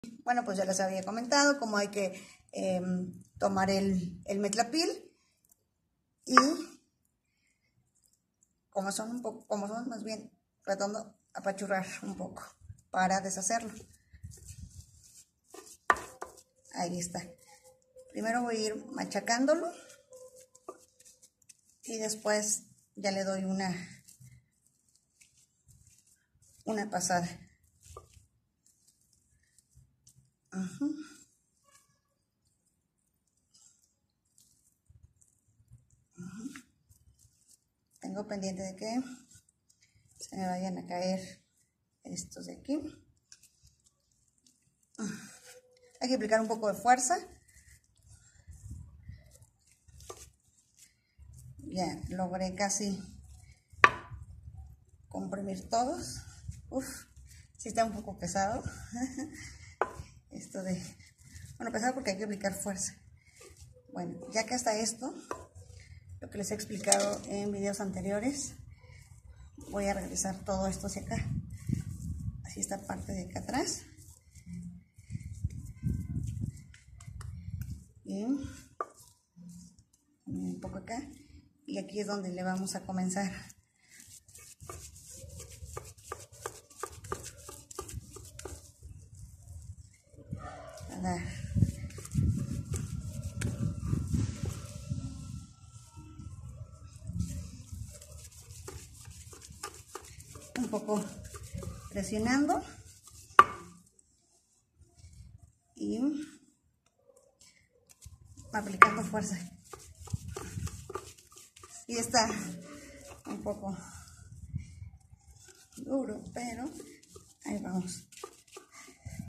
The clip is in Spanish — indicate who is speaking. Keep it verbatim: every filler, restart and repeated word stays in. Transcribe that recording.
Speaker 1: Bueno, pues ya les había comentado cómo hay que eh, tomar el, el metlapil y como son un poco, como son más bien tratando apachurrar un poco para deshacerlo. Ahí está. Primero voy a ir machacándolo y después ya le doy una una pasada. Uh-huh. Uh-huh. Tengo pendiente de que se me vayan a caer estos de aquí. Uh. Hay que aplicar un poco de fuerza. Ya logré casi comprimir todos. Uf, sí está un poco pesado. Esto de... Bueno, pesado porque hay que aplicar fuerza. Bueno, ya que está esto, lo que les he explicado en videos anteriores, voy a regresar todo esto hacia acá. Así esta parte de acá atrás. Y un poco acá. Y aquí es donde le vamos a comenzar a dar. Un poco presionando y aplicando fuerza. Y está un poco duro, pero ahí vamos.